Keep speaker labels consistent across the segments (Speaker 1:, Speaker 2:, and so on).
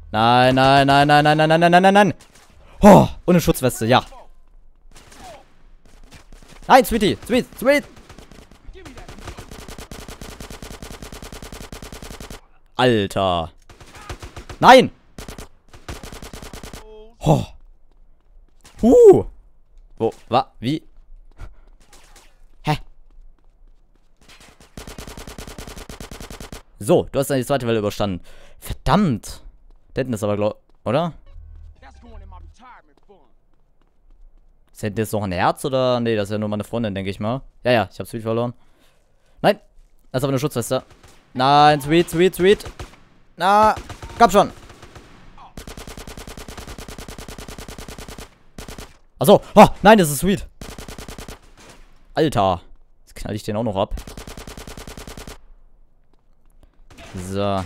Speaker 1: Nein, nein, nein, nein, nein, nein, nein, nein, nein, nein, nein. Oh, und eine Schutzweste, ja. Nein, Sweetie, Sweet. Alter. Nein. Oh. Wo, wie? Hä? So, du hast dann die zweite Welle überstanden. Verdammt. Da hinten ist aber, oder? Ist hinten jetzt noch ein Herz, oder? Nee, das ist ja nur meine Freundin, denke ich mal. Ja, ich hab Sweet verloren. Nein. Das ist aber eine Schutzweste. Nein, Sweet. Na, komm schon. Achso. Oh, nein, das ist Sweet. Alter. Jetzt knall ich den auch noch ab. So.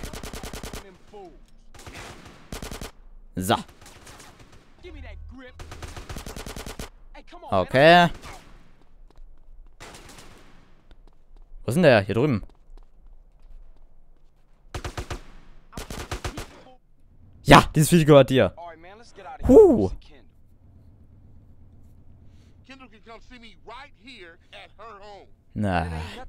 Speaker 1: Okay. Wo ist denn der? Hier drüben. Ja, dieses Video gehört dir. Na.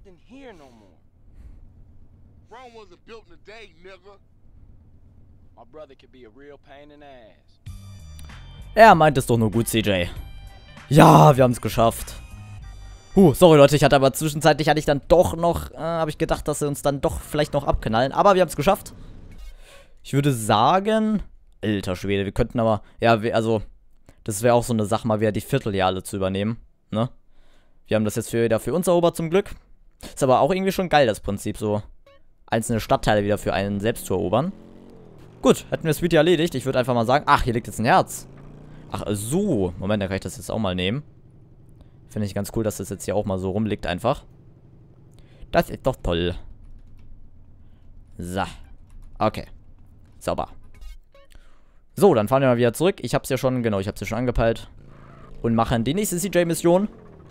Speaker 1: Er meint es doch nur gut, CJ. Ja, wir haben es geschafft. Sorry Leute, zwischenzeitlich hatte ich dann doch noch, habe ich gedacht, dass sie uns dann doch vielleicht noch abknallen. Aber wir haben es geschafft. Ich würde sagen, alter Schwede, wir könnten aber, ja, also, das wäre auch so eine Sache, mal wieder die Viertel hier alle zu übernehmen, ne? Wir haben das jetzt wieder für uns erobert zum Glück. Ist aber auch irgendwie schon geil, das Prinzip, so einzelne Stadtteile wieder für einen selbst zu erobern. Gut, hätten wir das Video erledigt. Ich würde einfach mal sagen, ach, hier liegt jetzt ein Herz. Ach, so. Moment, dann kann ich das jetzt auch mal nehmen. Finde ich ganz cool, dass das jetzt hier auch mal so rumliegt einfach. Das ist doch toll. So. Okay. Sauber. So, dann fahren wir mal wieder zurück. Ich hab's ja schon, genau, ich hab's ja schon angepeilt. Und machen die nächste CJ-Mission.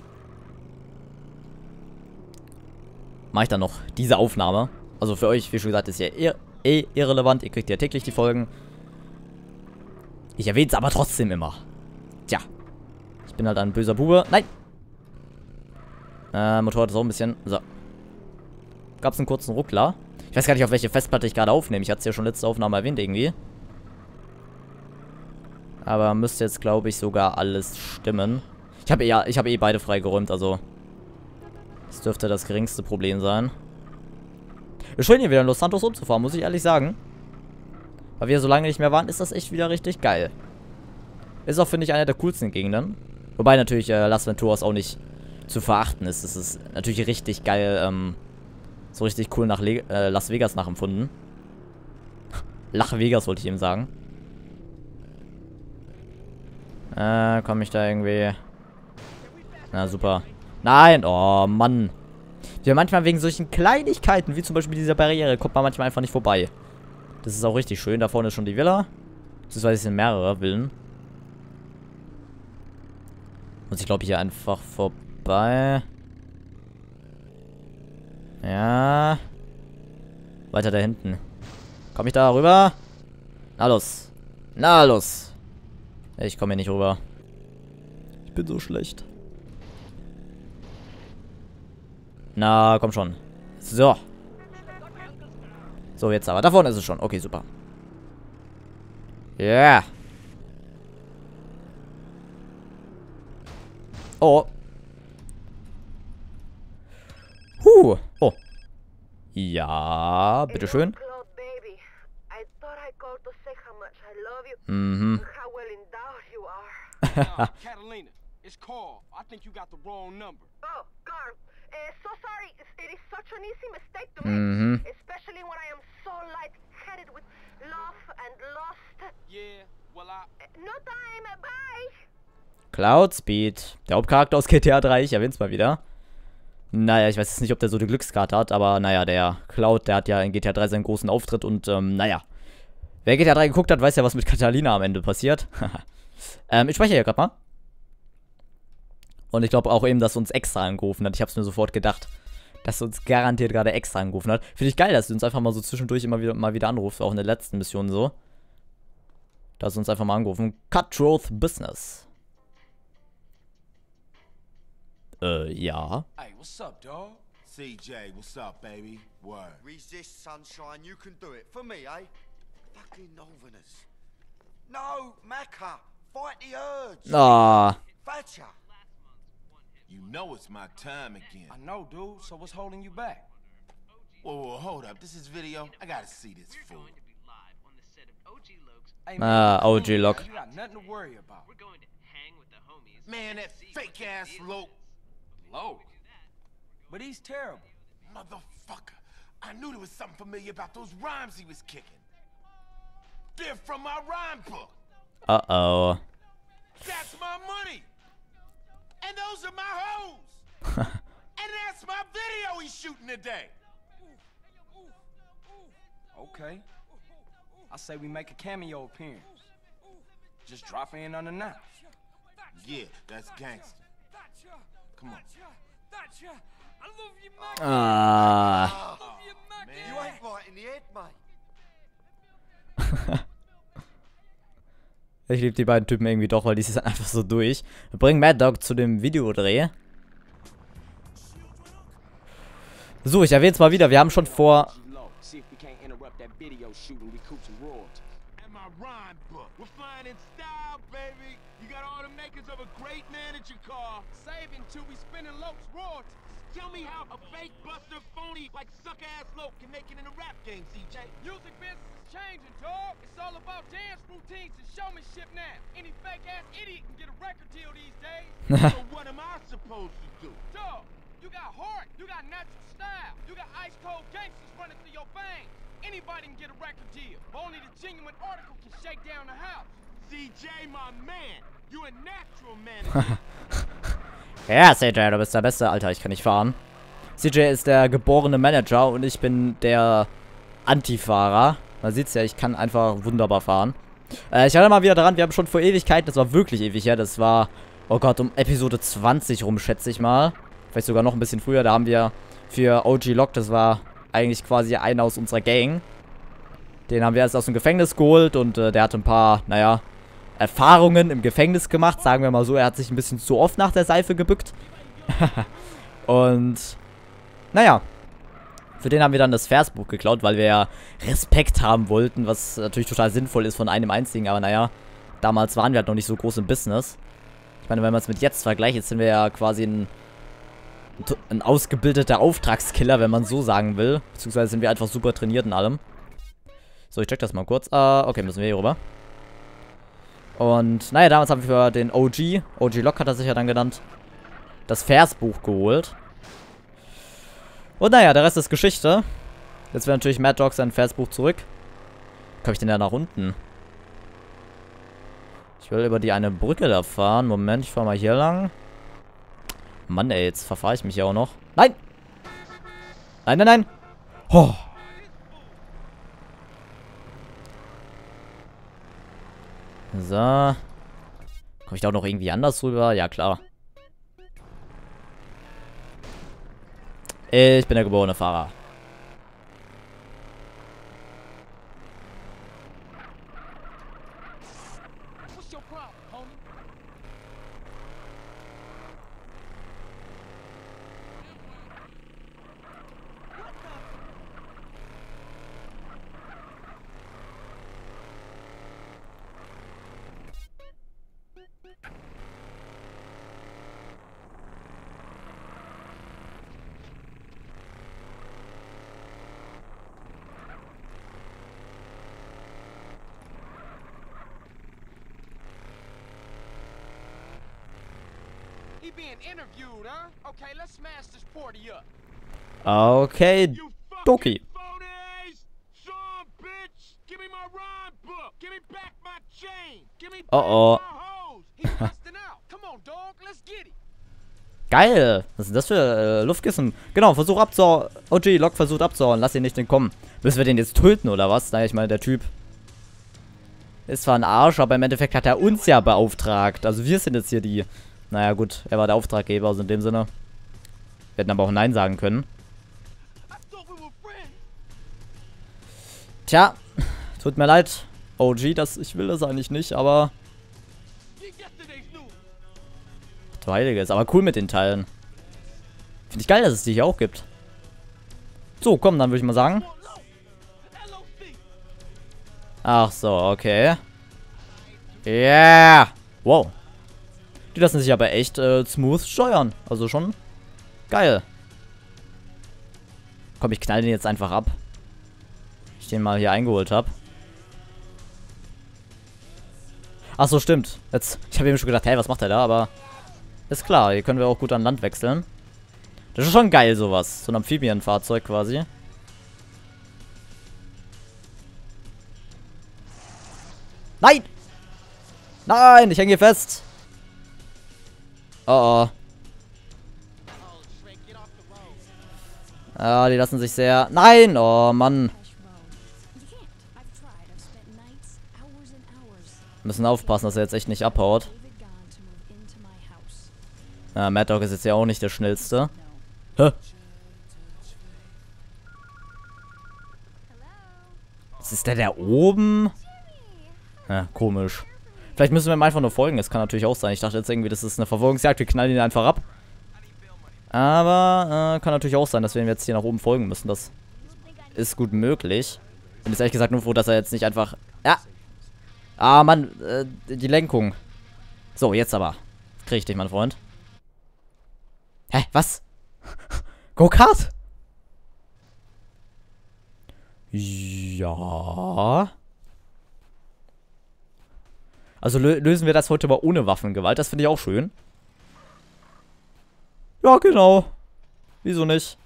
Speaker 1: Mache ich dann noch diese Aufnahme. Also für euch, wie schon gesagt, ist ja irrelevant. Ihr kriegt ja täglich die Folgen. Ich erwähne es aber trotzdem immer. Tja. Ich bin halt ein böser Bube. Nein! Motorrad ist auch ein bisschen... So. Gab es einen kurzen Ruckler. Ich weiß gar nicht, auf welche Festplatte ich gerade aufnehme. Ich hatte es ja schon letzte Aufnahme erwähnt irgendwie. Aber müsste jetzt, glaube ich, sogar alles stimmen. Ich habe eh beide freigeräumt, also... Das dürfte das geringste Problem sein. Ist schön, hier wieder in Los Santos rumzufahren, muss ich ehrlich sagen. Weil wir so lange nicht mehr waren, ist das echt wieder richtig geil. Ist auch, finde ich, eine der coolsten Gegenden. Wobei natürlich Las Venturas auch nicht zu verachten ist. Es ist natürlich richtig geil, so richtig cool nach Las Vegas nachempfunden. Lach Vegas wollte ich eben sagen. Komme ich da irgendwie... Na, super. Nein! Oh, Mann. Wir manchmal wegen solchen Kleinigkeiten, wie zum Beispiel dieser Barriere, kommt man manchmal einfach nicht vorbei. Das ist auch richtig schön. Da vorne ist schon die Villa. Beziehungsweise sind mehrere Villen. Muss ich, glaube ich, hier einfach vorbei. Ja. Weiter da hinten. Komme ich da rüber? Na los. Na los. Ich komme hier nicht rüber. Ich bin so schlecht. Na, komm schon. So. So, jetzt aber. Da vorne ist es schon. Okay, super. Ja. Yeah. Oh. Oh. Ja, bitteschön. Mhm.
Speaker 2: Catalina, it's Carl. I think you got the wrong number. Oh, Carl. So sorry. It is such an easy mistake to make. Especially when I am so light-headed with love and lust. Yeah, well, no time. Bye.
Speaker 1: Cloudspeed. Der Hauptcharakter aus GTA 3. Ich erwähne es mal wieder. Naja, ich weiß jetzt nicht, ob der so die Glückskarte hat, aber naja, der Cloud, der hat ja in GTA 3 seinen großen Auftritt und naja. Wer GTA 3 geguckt hat, weiß ja, was mit Catalina am Ende passiert. Ich spreche ja gerade mal. Und ich glaube auch eben, dass uns extra angerufen hat. Ich habe es mir sofort gedacht, dass uns garantiert gerade extra angerufen hat. Finde ich geil, dass du uns einfach mal so zwischendurch immer wieder anrufst, auch in der letzten Mission so. Da hast du uns einfach mal angerufen. Cutthroat Business. Ja.
Speaker 3: Hey, what's up, dog?
Speaker 4: CJ, what's up, baby? Word.
Speaker 5: Resist, sunshine. You can do it. For me, eh? Fucking Northerners. No, Macca. Fight the urge.
Speaker 1: Ah.
Speaker 5: Thatcher.
Speaker 4: You know it's my time again.
Speaker 3: I know, dude. So what's holding you back?
Speaker 4: Whoa, hold up. This is video. I gotta see this fool.
Speaker 3: Hey,
Speaker 1: OG Log.
Speaker 3: You got nothing to worry about.
Speaker 4: Man, that fake ass Loke.
Speaker 3: Low. But he's terrible.
Speaker 4: Motherfucker. I knew there was something familiar about those rhymes he was kicking. They're from my rhyme book.
Speaker 1: Uh-oh.
Speaker 4: That's my money. And those are my hoes. And that's my video he's shooting today.
Speaker 3: Okay. I say we make a cameo appearance. Just drop in unannounced.
Speaker 4: Yeah, that's gangster. Come on.
Speaker 1: Ah.
Speaker 5: You ain't right in the head, mate.
Speaker 1: Ich liebe die beiden Typen irgendwie doch, weil die sind einfach so durch. Wir bringen Mad Dog zu dem Videodreh. So, ich erwähne es mal wieder. Wir haben schon vor...
Speaker 4: Tell me how a fake buster phony like suck-ass Loke can make it in a rap game, CJ.
Speaker 6: Music business is changing, dog. It's all about dance routines and showmanship now. Any fake-ass idiot can get a record deal these days.
Speaker 4: So what am I supposed to do?
Speaker 6: Dog, you got heart, you got natural style, you got ice-cold gangsters running through your veins. Anybody can get a record deal, but only the genuine article can shake down the house.
Speaker 4: CJ, my man, you a natural manager.
Speaker 1: Ja, CJ, du bist der Beste. Alter, ich kann nicht fahren. CJ ist der geborene Manager und ich bin der Antifahrer. Man sieht's ja, ich kann einfach wunderbar fahren. Ich erinnere mal wieder daran, wir haben schon vor Ewigkeiten, das war wirklich ewig her, das war, oh Gott, um Episode 20 rum, schätze ich mal. Vielleicht sogar noch ein bisschen früher, da haben wir für OG Log, das war eigentlich quasi einer aus unserer Gang. Den haben wir erst aus dem Gefängnis geholt und der hatte ein paar, naja, Erfahrungen im Gefängnis gemacht, sagen wir mal so. Er hat sich ein bisschen zu oft nach der Seife gebückt. Und, naja, für den haben wir dann das Versbuch geklaut, weil wir ja Respekt haben wollten, was natürlich total sinnvoll ist von einem einzigen, aber naja, damals waren wir halt noch nicht so groß im Business. Ich meine, wenn man es mit jetzt vergleicht, jetzt sind wir ja quasi ein ausgebildeter Auftragskiller, wenn man so sagen will. Beziehungsweise sind wir einfach super trainiert in allem. So, ich check das mal kurz. Okay, müssen wir hier rüber. Und, naja, damals haben wir für den OG Log hat er sich ja dann genannt, das Versbuch geholt. Und naja, der Rest ist Geschichte. Jetzt will natürlich Mad Dog sein Versbuch zurück. Komme ich denn da nach unten? Ich will über die eine Brücke da fahren. Moment, ich fahre mal hier lang. Mann, ey, jetzt verfahre ich mich ja auch noch. Nein! Nein, nein, nein! Oh. So. Komme ich da auch noch irgendwie anders rüber? Ja, klar. Ich bin der geborene Fahrer.
Speaker 6: He being interviewed, huh? Okay, let's smash this party up.
Speaker 1: Okay,
Speaker 4: You fucking
Speaker 1: Doki.
Speaker 4: phonies! Son, bitch! Give me my rhyme book! Give me back my chain! Give me back
Speaker 1: Oh, oh.
Speaker 4: my hose!
Speaker 6: He's busting out. Come on, dog, let's get it.
Speaker 1: Geil. Was ist denn das für Luftkissen? Genau, versuch abzuhauen. OG Log versucht abzuhauen. Lass ihn nicht entkommen. Müssen wir den jetzt töten oder was? Naja, ich meine, der Typ ist zwar ein Arsch, aber im Endeffekt hat er uns ja beauftragt. Also wir sind jetzt hier die... Naja gut, er war der Auftraggeber, also in dem Sinne. Wir hätten aber auch Nein sagen können.
Speaker 4: I thought we were friends!
Speaker 1: Tja, tut mir leid. OG, ich will das eigentlich nicht, aber... Du Heiliges, aber cool mit den Teilen. Finde ich geil, dass es die hier auch gibt. So, komm, dann würde ich mal sagen. Ach so, okay. Yeah! Wow. Die lassen sich aber echt smooth steuern. Also schon geil. Komm, ich knall den jetzt einfach ab. Ich den mal hier eingeholt habe. Ach so, stimmt. Jetzt, ich habe eben schon gedacht, hey, was macht er da? Aber ist klar, hier können wir auch gut an Land wechseln. Das ist schon geil, sowas. So ein Amphibienfahrzeug quasi. Nein! Nein, ich hänge hier fest. Oh oh. Ah, die lassen sich sehr... Nein! Oh, Mann. Wir müssen aufpassen, dass er jetzt echt nicht abhaut. Ja, Mad Dog ist jetzt ja auch nicht der schnellste. Hä? Was ist der oben? Ja, komisch. Vielleicht müssen wir ihm einfach nur folgen. Das kann natürlich auch sein. Ich dachte jetzt irgendwie, das ist eine Verfolgungsjagd. Wir knallen ihn einfach ab. Aber kann natürlich auch sein, dass wir ihm jetzt hier nach oben folgen müssen. Das ist gut möglich. Bin jetzt ehrlich gesagt nur froh, dass er jetzt nicht einfach... Ja. Ah, Mann. Die Lenkung. So, jetzt aber. Krieg ich dich, mein Freund. Hä? Was? Go-Kart? Ja. Also lösen wir das heute mal ohne Waffengewalt. Das finde ich auch schön. Ja, genau. Wieso nicht?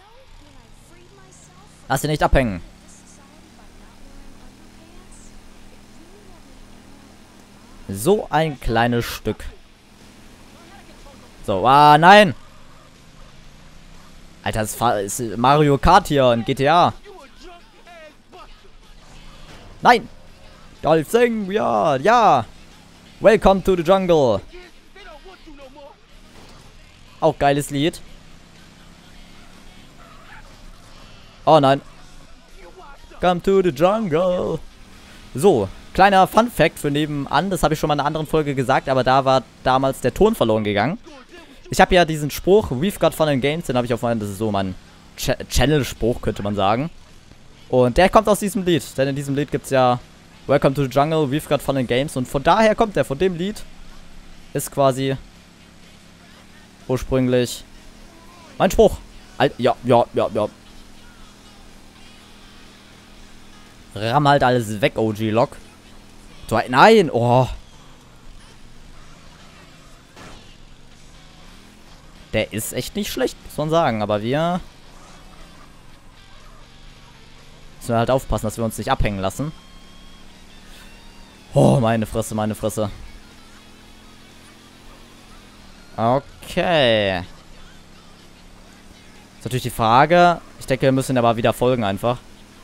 Speaker 1: Lass dich nicht abhängen. So ein kleines Stück. So, ah, nein. Alter, das ist Mario Kart hier in GTA. Nein. Dolph Sing, ja, ja. Welcome to the Jungle. Auch geiles Lied. Oh nein. Come to the Jungle. So, kleiner Fun Fact für nebenan. Das habe ich schon mal in einer anderen Folge gesagt, aber da war damals der Ton verloren gegangen. Ich habe ja diesen Spruch, We've got fun in games, den habe ich auf meinem, das ist so mein Channel-Spruch, könnte man sagen. Und der kommt aus diesem Lied, denn in diesem Lied gibt es ja Welcome to the Jungle, We've got fun in games. Und von daher kommt der, von dem Lied ist quasi ursprünglich mein Spruch. Ja. Ramm halt alles weg, OG-Lock. Nein, oh. Der ist echt nicht schlecht, muss man sagen. Aber wir müssen halt aufpassen, dass wir uns nicht abhängen lassen. Oh, meine Fresse, meine Fresse. Okay. Ist natürlich die Frage. Ich denke, wir müssen aber wieder folgen einfach.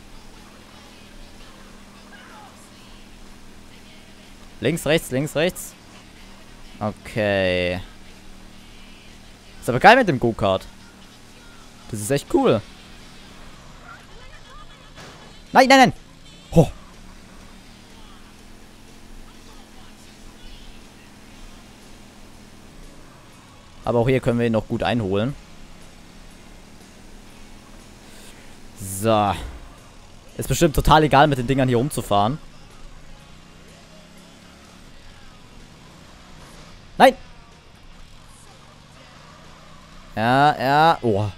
Speaker 1: Links, rechts, links, rechts. Okay. Ist aber geil mit dem Go-Kart. Das ist echt cool. Nein, nein, nein. Oh. Aber auch hier können wir ihn noch gut einholen. So. Ist bestimmt total egal, mit den Dingern hier rumzufahren. Nein! Ja. Oh.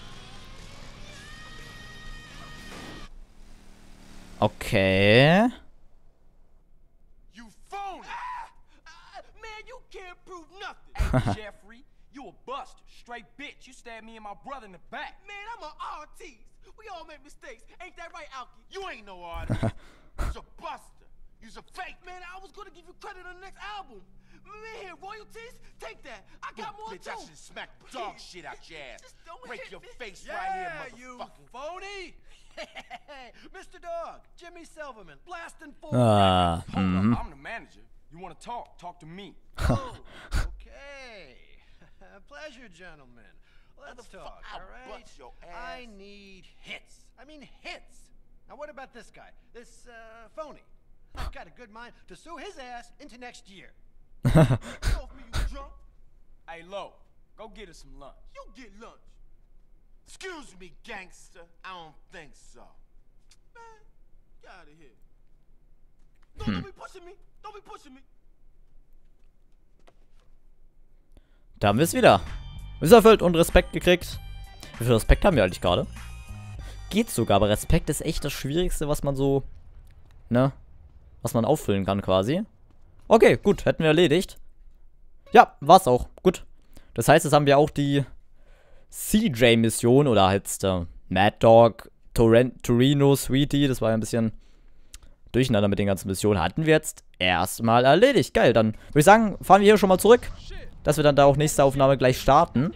Speaker 1: Okay.
Speaker 4: You phony!
Speaker 6: Man, you can't prove nothing. Hey, Jeffrey, you a buster. Straight bitch. You stabbed me and my brother in the back. Man, I'm an artist. We all make mistakes. Ain't that right, Alki?
Speaker 4: You ain't no artist. You's a buster. You's a fake.
Speaker 6: Man, I was gonna give you credit on the next album. Man, royalties? Take that. I got more
Speaker 4: bitch,
Speaker 6: too.
Speaker 4: I should smack dog shit out your ass.
Speaker 6: Just don't
Speaker 4: Break
Speaker 6: hit
Speaker 4: your
Speaker 6: me.
Speaker 4: face
Speaker 6: Yeah,
Speaker 4: right here,
Speaker 6: you
Speaker 4: motherfucker.
Speaker 6: phony. Mr. Dog, Jimmy Silverman, blasting full.
Speaker 1: Ah.
Speaker 6: Hold up, I'm the manager. You want to talk? Talk to me.
Speaker 7: Oh, okay. Pleasure, gentlemen. Let's talk,
Speaker 4: I'll
Speaker 7: all right?
Speaker 4: bust your
Speaker 7: I
Speaker 4: ass.
Speaker 7: need hits. I mean hits. Now what about this guy? This, phony? got a good mind to sue his ass into next year.
Speaker 6: Get off me, you drunk. Hey, Lo, go get us some lunch. You get lunch.
Speaker 4: Excuse me, gangster. I don't think so.
Speaker 6: Man, get out of here. Don't be pushing me. Don't be pushing me.
Speaker 1: Da haben wir es wieder. Misserfüllt und Respekt gekriegt. Wie viel Respekt haben wir eigentlich gerade? Geht sogar, aber Respekt ist echt das Schwierigste, was man so, ne, was man auffüllen kann quasi. Okay, gut, hätten wir erledigt. Ja, war's auch. Gut. Das heißt, jetzt haben wir auch die CJ-Mission oder halt Mad Dog, Torino, Sweetie. Das war ja ein bisschen durcheinander mit den ganzen Missionen. Hatten wir jetzt erstmal erledigt. Geil, dann würde ich sagen, fahren wir hier schon mal zurück, dass wir dann da auch nächste Aufnahme gleich starten.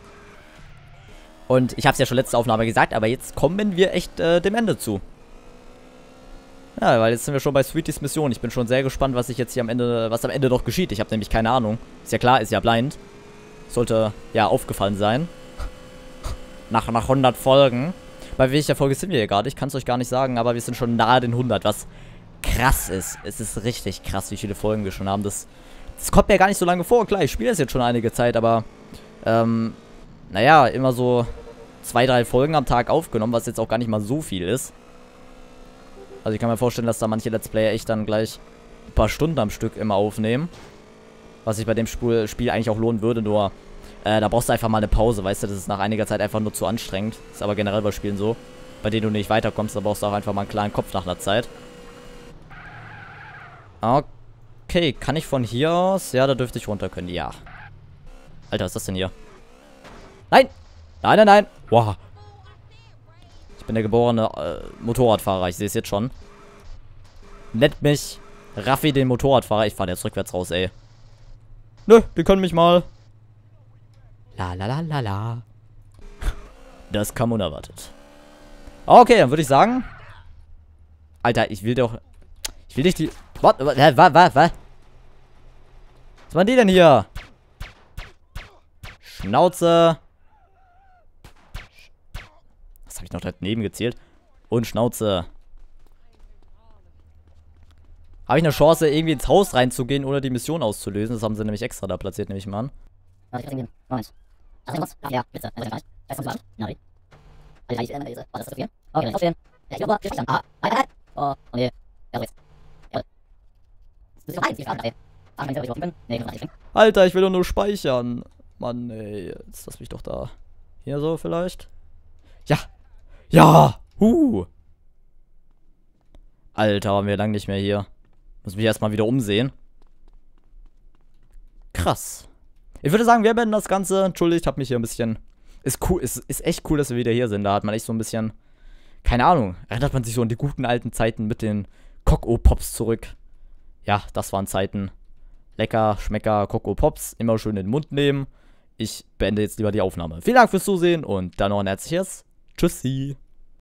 Speaker 1: Und ich habe es ja schon letzte Aufnahme gesagt, aber jetzt kommen wir echt dem Ende zu. Ja, weil jetzt sind wir schon bei Sweeties Mission. Ich bin schon sehr gespannt, was sich jetzt hier am Ende noch geschieht. Ich habe nämlich keine Ahnung. Ist ja klar, ist ja blind. Sollte ja aufgefallen sein. Nach 100 Folgen. Bei welcher Folge sind wir hier gerade? Ich kann es euch gar nicht sagen, aber wir sind schon nahe den 100, was krass ist. Es ist richtig krass, wie viele Folgen wir schon haben. Das kommt mir gar nicht so lange vor. Klar, ich spiele das jetzt schon einige Zeit, aber naja, immer so 2, 3 Folgen am Tag aufgenommen, was jetzt auch gar nicht mal so viel ist. Also ich kann mir vorstellen, dass da manche Let's Player echt dann gleich ein paar Stunden am Stück immer aufnehmen. Was sich bei dem Spiel eigentlich auch lohnen würde, nur da brauchst du einfach mal eine Pause, weißt du, das ist nach einiger Zeit einfach nur zu anstrengend. Ist aber generell bei Spielen so, bei denen du nicht weiterkommst, da brauchst du auch einfach mal einen klaren Kopf nach einer Zeit. Okay, kann ich von hier aus? Ja, da dürfte ich runter können, ja. Alter, was ist das denn hier? Nein! Nein, nein, nein! Wow. Ich bin der geborene Motorradfahrer, ich sehe es jetzt schon. Nennt mich Raffi den Motorradfahrer. Ich fahre jetzt rückwärts raus, ey. Nö, die können mich mal. La la la la la. Das kam unerwartet. Okay, dann würde ich sagen. Alter, ich will doch. Ich will nicht die. Was? Was? Was waren die denn hier? Schnauze. Was habe ich noch daneben gezählt? Und Schnauze. Habe ich eine Chance, irgendwie ins Haus reinzugehen, ohne die Mission auszulösen? Das haben sie nämlich extra da platziert, nehme ich mal an. Moment. Ja, bitte. Oh, nee. Alter, ich will doch nur speichern. Mann, ey. Jetzt lass mich doch da. Hier so vielleicht. Ja. Ja. Alter, waren wir lang nicht mehr hier. Muss mich erstmal wieder umsehen. Krass. Ich würde sagen, wir beenden das Ganze. Entschuldigt, hab mich hier ein bisschen... Ist cool, ist echt cool, dass wir wieder hier sind. Da hat man echt so ein bisschen... Keine Ahnung. Erinnert man sich so an die guten alten Zeiten mit den Coco-Pops zurück. Ja, das waren Zeiten. Lecker, Schmecker, Coco-Pops. Immer schön in den Mund nehmen. Ich beende jetzt lieber die Aufnahme. Vielen Dank fürs Zusehen und dann noch ein herzliches Tschüssi.